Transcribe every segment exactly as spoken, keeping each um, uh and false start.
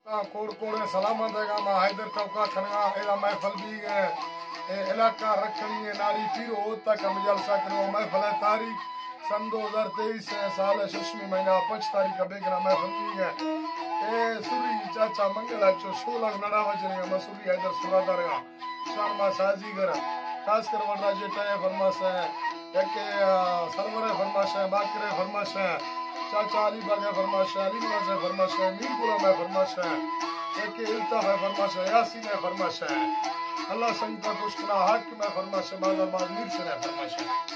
कोड़ कोड़े सलामत है मा हैदर चौका खनगा एला महफल भी है इलाका रखनी है नारी पीरो होता का जलसा करो महफल है तारीख सन दो हजार तेईस साल शशमी महीना पांच तारीख का बेगना महफल भी है ए सुरी चाचा मंगला चो सोलह नड़ा वजने मसूरी हैदर सुरादार का शान मा साजीगर खास कर वडरा जेटा है फरमाश है के सरवर फरमाश है बाकरे फरमाश है चाचा अली बागा फरमाश है अली नवाज है फरमाश है मीर गुलाम है फरमाश है एक इल्ता है फरमाश है यासीन है फरमाश है अल्लाह संग का कुश्तना हाकिम है फरमाश है बाजा बाज मीर से है फरमाश है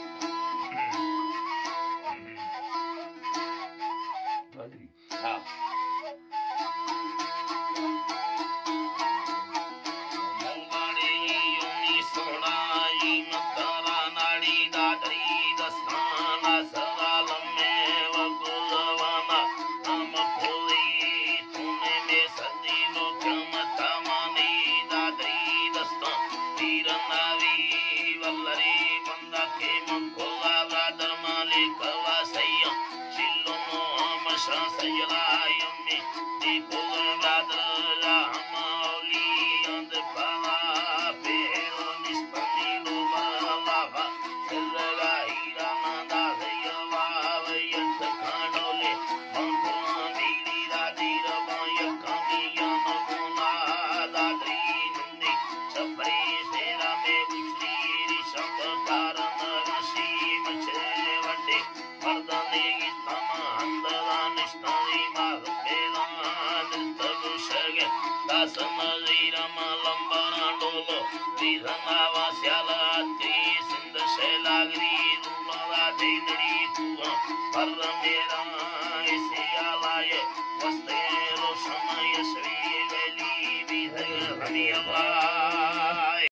हां मोबाड़े यूनी सोनाई मतरा नाड़ी दादरी दस्ताना सवाल Allah